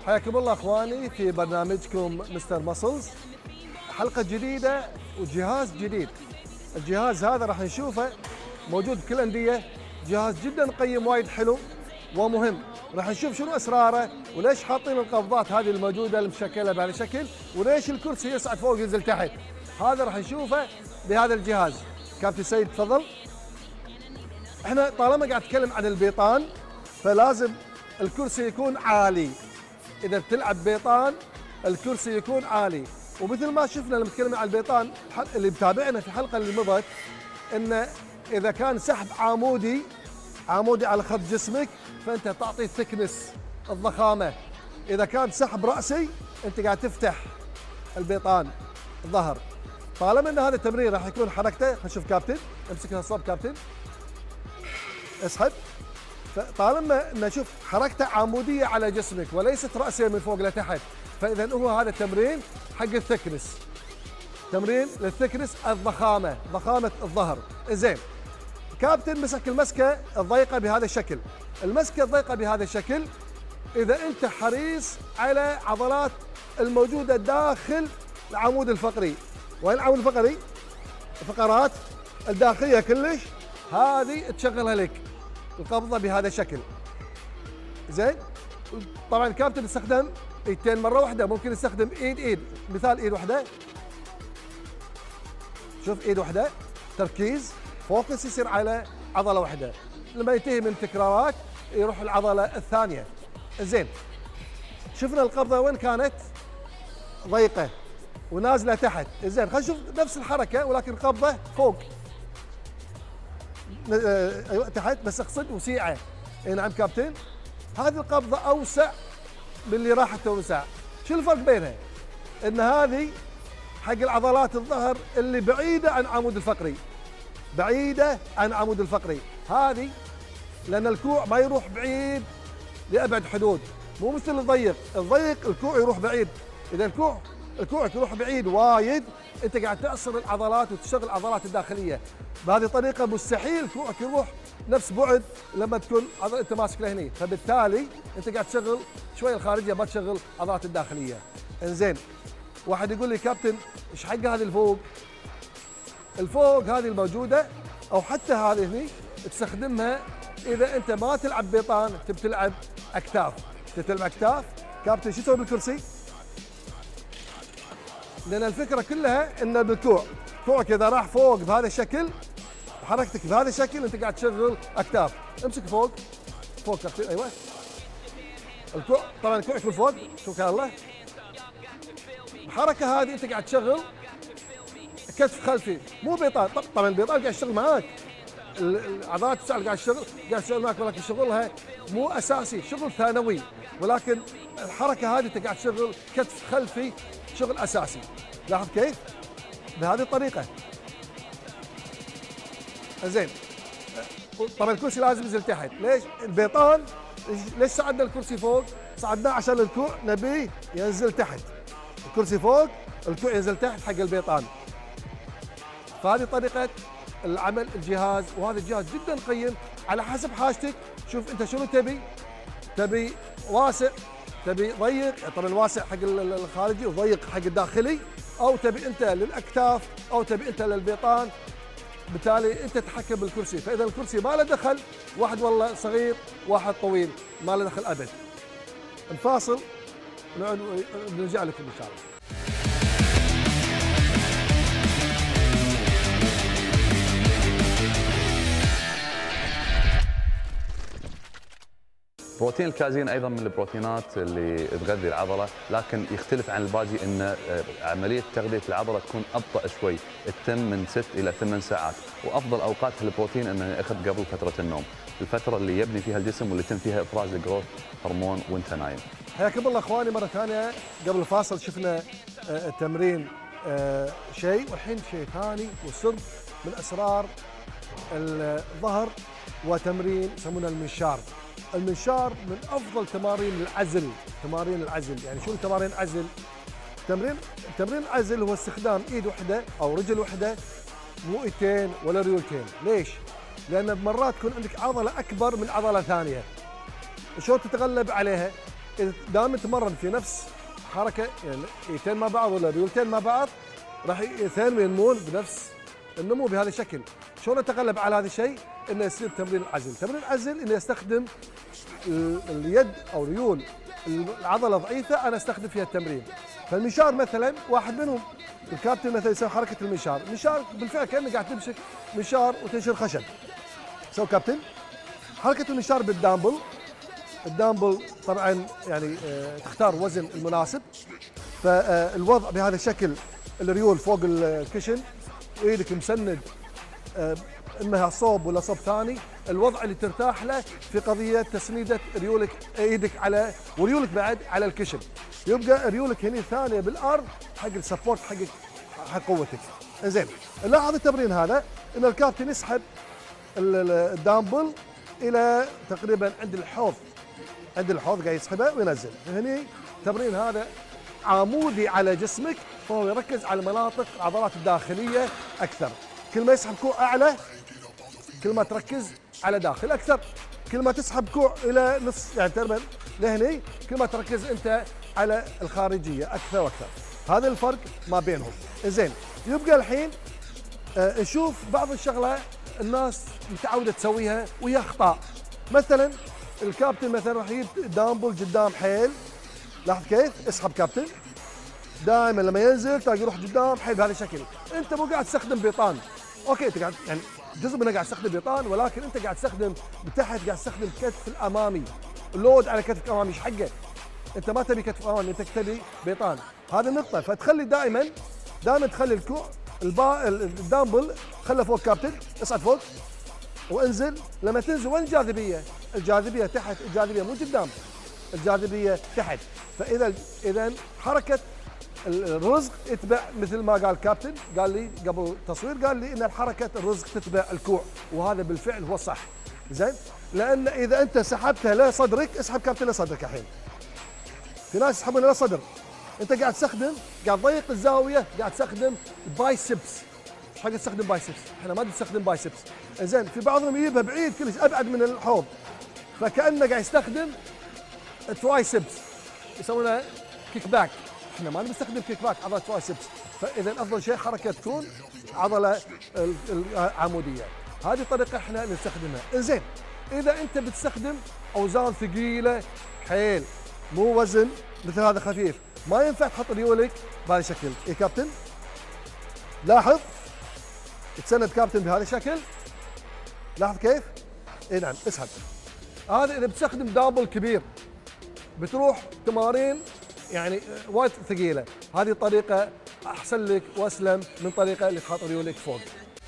حياكم الله اخواني في برنامجكم مستر ماسلز. حلقه جديده وجهاز جديد. الجهاز هذا راح نشوفه موجود بكل الانديه، جهاز جدا قيم وايد حلو ومهم. راح نشوف شنو اسراره وليش حاطين القبضات هذه الموجوده المشكله بهذا الشكل، وليش الكرسي يصعد فوق ينزل تحت. هذا راح نشوفه بهذا الجهاز. كابتن سيد تفضل. احنا طالما قاعد نتكلم عن البيطان فلازم الكرسي يكون عالي. اذا بتلعب بيطان الكرسي يكون عالي، ومثل ما شفنا لما تكلمنا عن البيطان اللي متابعنا في الحلقه اللي مضت، ان اذا كان سحب عمودي على خط جسمك فانت تعطي الثكنس الضخامه. اذا كان سحب راسي انت قاعد تفتح البيطان الظهر. طالما ان هذا التمرين راح يكون حركته، خلينا نشوف كابتن، امسك الصوب كابتن، اسحب. فطالما نشوف حركته عموديه على جسمك وليست راسيه من فوق لتحت، فاذا هو هذا التمرين حق الثكنس، تمرين للثكنس الضخامه، ضخامه الظهر. زين، كابتن مسك المسكه الضيقه بهذا الشكل. المسكه الضيقه بهذا الشكل اذا انت حريص على عضلات الموجوده داخل العمود الفقري. وين العمود الفقري؟ الفقرات الداخليه كلش هذه تشغلها لك القبضه بهذا الشكل. زين، طبعا الكابتن يستخدم ايدتين مره واحده، ممكن يستخدم ايد. مثال ايد واحده، شوف ايد واحده، تركيز فوكس يصير على عضله واحده. لما ينتهي من التكرارات يروح العضله الثانيه. زين، شفنا القبضه وين كانت ضيقه ونازله تحت. زين، خلينا نشوف نفس الحركه ولكن قبضه فوق. ايوه تحت، بس اقصد وسيعه. اي نعم كابتن، هذه القبضه اوسع من اللي راحت توسع. شو الفرق بينها؟ ان هذه حق العضلات الظهر اللي بعيده عن العمود الفقري، بعيده عن العمود الفقري. هذه لان الكوع ما يروح بعيد لابعد حدود، مو مثل الضيق. الكوع يروح بعيد. اذا الكوعك يروح بعيد وايد انت قاعد تعصر العضلات وتشتغل العضلات الداخليه. بهذه الطريقه مستحيل كوعك يروح نفس بعد لما تكون انت ماسك له هني، فبالتالي انت قاعد تشغل شويه الخارجيه ما تشغل العضلات الداخليه. انزين، واحد يقول لي كابتن ايش حق هذه الفوق هذه الموجوده او حتى هذه هني تستخدمها اذا انت ما تلعب بيطان، تبي تلعب اكتاف. تلعب اكتاف كابتن شو تسوي بالكرسي؟ لان الفكره كلها ان بالكوع، كوعك اذا راح فوق بهذا الشكل وحركتك بهذا الشكل انت قاعد تشغل اكتاف. امسك فوق كابتن، ايوه. الكوع طبعا الكوع يكون فوق، شكرا الله. الحركه هذه انت قاعد تشغل كتف خلفي، مو بيطان. طبعا البيطان قاعد يشتغل معاك، العضلات الساعه قاعد تشتغل معك، ولكن شغلها مو اساسي، شغل ثانوي. ولكن الحركه هذه انت قاعد تشغل كتف خلفي، شغل اساسي. لاحظ كيف؟ بهذه الطريقه. زين، طبعا الكرسي لازم ينزل تحت. ليش؟ البيطان ليش صعدنا الكرسي فوق؟ صعدناه عشان الكوع نبيه ينزل تحت. الكرسي فوق، الكوع ينزل تحت حق البيطان. فهذه طريقه العمل الجهاز، وهذا الجهاز جدا قيم على حسب حاجتك. شوف انت شنو تبي واسع، تبي ضيق، طبعا واسع حق الخارجي وضيق حق الداخلي، او تبي انت للاكتاف، او تبي انت للبيطان. بالتالي انت تتحكم بالكرسي. فاذا الكرسي ما له دخل، واحد والله صغير واحد طويل، ما له دخل ابد. نفاصل ونرجع لكم ان شاء الله. بروتين الكازين ايضا من البروتينات اللي تغذي العضله، لكن يختلف عن الباقي ان عمليه تغذيه العضله تكون ابطا شوي، تتم من 6 الى 8 ساعات، وافضل اوقات البروتين انه ياخذ قبل فتره النوم، الفتره اللي يبني فيها الجسم واللي يتم فيها افراز الجروث هرمون وانت نايم. حياكم الله اخواني مره ثانيه. قبل الفاصل شفنا تمرين شيء، والحين شيء ثاني وسر من اسرار الظهر، وتمرين يسمونه المنشار. المنشار من افضل تمارين العزل. يعني شنو تمارين عزل؟ تمرين العزل هو استخدام ايد واحده او رجل واحده، مو ايدتين ولا ريولتين. ليش؟ لان بمرات تكون عندك عضله اكبر من عضله ثانيه. شلون تتغلب عليها؟ اذا دام تمرن في نفس حركه يعني ايتين مع بعض ولا ريولتين مع بعض راح اثنين ينمون بنفس النمو بهذا الشكل. شلون اتغلب على هذا الشيء؟ انه يصير تمرين العزل، تمرين العزل انه يستخدم اليد او ريول العضله ضعيفه انا استخدم فيها التمرين. فالمنشار مثلا واحد منهم الكابتن مثلا يسوي حركه المنشار، المنشار بالفعل كانك قاعد تمسك منشار وتنشر خشب. سو كابتن حركه المنشار بالدامبل، الدامبل طبعا يعني تختار وزن المناسب، فالوضع بهذا الشكل الريول فوق الكشن وايدك مسند انها صوب ولا صوب ثاني، الوضع اللي ترتاح له في قضيه تسنيده ريولك ايدك على وريولك بعد على الكشن، يبقى ريولك هنا ثانيه بالارض حق السبورت حق قوتك. زين لاحظ التمرين هذا ان الكابتن يسحب الدامبل الى تقريبا عند الحوض قاعد يسحبه وينزل. هني التمرين هذا عمودي على جسمك، فهو يركز على المناطق العضلات الداخليه اكثر. كل ما يسحب كوع اعلى كل ما تركز على داخل اكثر، كل ما تسحب كوع الى نص يعني تقريبا لهني كل ما تركز انت على الخارجيه اكثر واكثر. هذا الفرق ما بينهم. زين يبقى الحين نشوف بعض الشغله الناس متعوده تسويها وهي اخطاء. مثلا الكابتن مثلا راح يجيب دامبل قدام حيل، لاحظ كيف اسحب كابتن دائما لما ينزل تلاقي يروح قدام حيل بهذا الشكل. انت مو قاعد تستخدم بيطان، اوكي انت قاعد يعني جزء منها قاعد تستخدم بيطان، ولكن انت قاعد تستخدم بتحت قاعد تستخدم كتف الامامي، اللود على كتف الامامي ايش حقه؟ انت ما تبي كتف امامي، انت تبي بيطان. هذه النقطه، فتخلي دائما تخلي الكوع الدامبل خله فوق كابتن، اصعد فوق وانزل. لما تنزل وين الجاذبيه؟ الجاذبيه تحت، الجاذبيه مو قدام، الجاذبيه تحت. اذا حركه الرزق يتبع مثل ما قال الكابتن، قال لي قبل التصوير قال لي ان حركه الرزق تتبع الكوع، وهذا بالفعل هو صح. زين؟ لان اذا انت سحبتها لصدرك، اسحب كابتن لصدرك الحين. في ناس يسحبونها لصدر، انت قاعد تستخدم قاعد تضيق الزاويه، قاعد تستخدم بايسبس. ايش حق تستخدم بايسبس؟ احنا ما نستخدم بايسبس. زين في بعضهم يجيبها بعيد كلش ابعد من الحوض، فكانه قاعد يستخدم ترايسبس يسوونها كيك باك. احنا ما نستخدم كيك باك عضله ترايسبس، فاذا افضل شيء حركه تكون عضله العموديه. هذه الطريقه احنا نستخدمها. زين اذا انت بتستخدم اوزان ثقيله حيل مو وزن مثل هذا خفيف، ما ينفع تحط ريولك بهذا الشكل. اي كابتن لاحظ تسند كابتن بهذا الشكل، لاحظ كيف؟ اي نعم اسحب. هذا اذا بتستخدم دامبل كبير بتروح تمارين يعني وايد ثقيله، هذه طريقه احسن لك واسلم من طريقه اللي تحط ريولك فوق.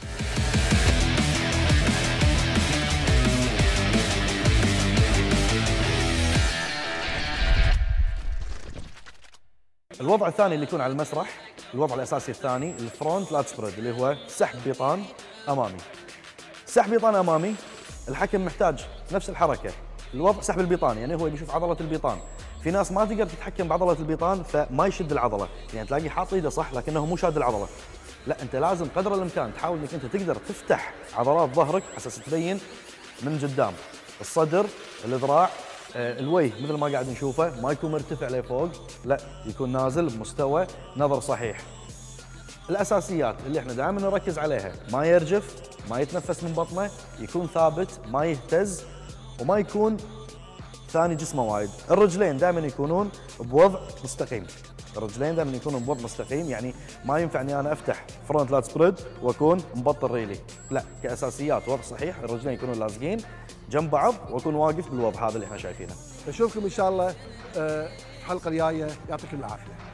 الوضع الثاني اللي يكون على المسرح، الوضع الاساسي الثاني الفرونت لات سبريد، اللي هو سحب بيطان امامي. سحب بيطان امامي الحكم محتاج نفس الحركه، الوضع سحب البيطان يعني هو بيشوف عضله البيطان. في ناس ما تقدر تتحكم بعضله البيطان فما يشد العضله، يعني تلاقي حاط ايده صح لكنه مو شاد العضله. لا انت لازم قدر الامكان تحاول انك انت تقدر تفتح عضلات ظهرك حساس تبين من قدام، الصدر، الذراع، الوجه مثل ما قاعد نشوفه ما يكون مرتفع لفوق، لا يكون نازل بمستوى نظر صحيح. الاساسيات اللي احنا دائما نركز عليها، ما يرجف، ما يتنفس من بطنه، يكون ثابت، ما يهتز، وما يكون ثاني جسمه وايد. الرجلين دائما يكونون بوضع مستقيم، الرجلين دائما يكونون بوضع مستقيم، يعني ما ينفع اني انا افتح فرونت لات سبريد واكون مبطل ريلي، لا كاساسيات وضع صحيح، الرجلين يكونون لازقين جنب بعض واكون واقف بالوضع هذا اللي احنا شايفينه. نشوفكم ان شاء الله الحلقه الجايه، يعطيكم العافيه.